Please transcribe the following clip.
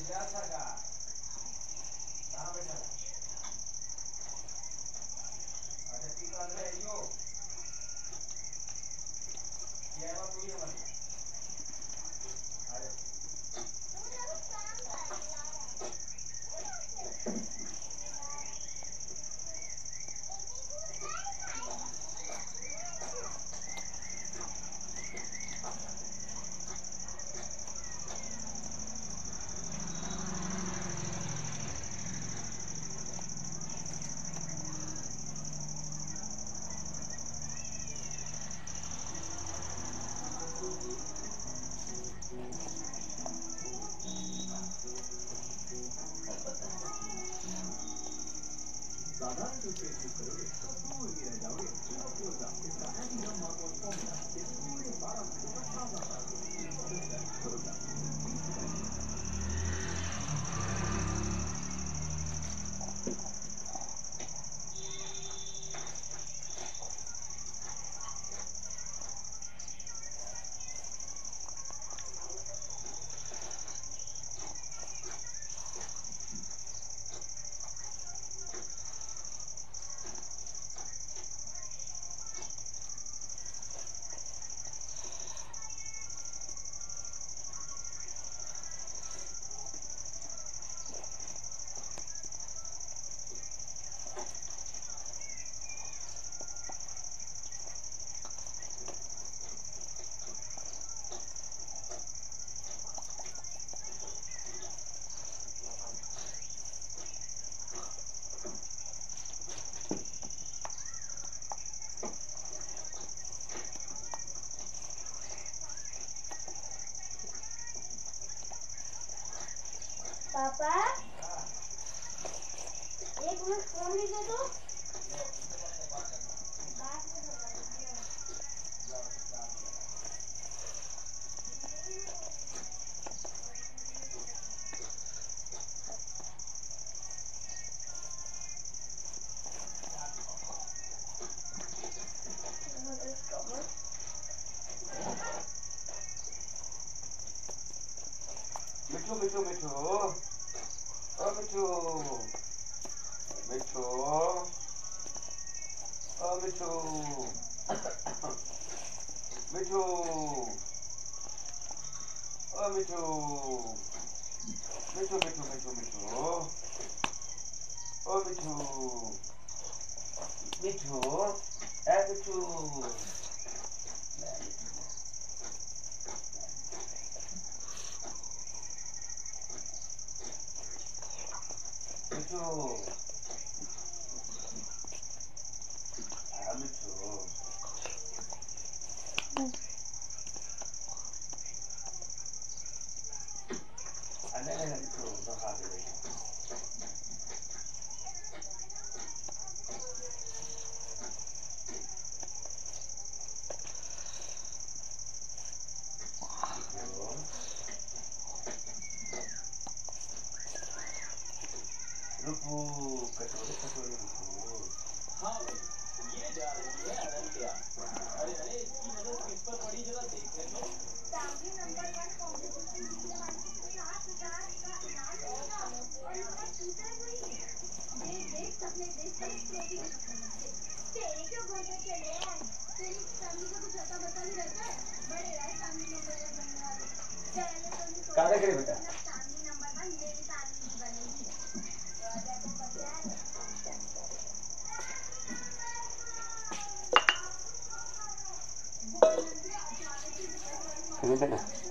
पापा एक minute phone ही दे दो। मिठू मिठू मिठू ओ मिठू मिठू ओ मिठू मिठू ओ मिठू मिठू मिठू मिठू मिठू ओ मिठू मिठू ए मिठू मिठू मिठू अरे मिठू तो खा दे रुकू कटोरे कटोरे रुकू। हाँ भाई ये जा रही है अनंत्या। अरे अरे इसकी नजर किस पर पड़ी जरा देखने दो। फैमिली नंबर 1 कंपटीशन में 50,000 का इनाम होगा और इसका टीचर वही है। ये देख अपने देश का ट्रॉफी तेरे क्यों बोलते चले हैं? तेरी फैमिली का कुछ अता पता नहीं रहता है। बड़े राय फैमिली नंबर 1 बनने वाले। चले तो नहीं कहाँ रख रहे बेटा? फैमिली नंबर 1 मेरी फैमिली की बनेगी। राजा को पता है। सुनिए ना।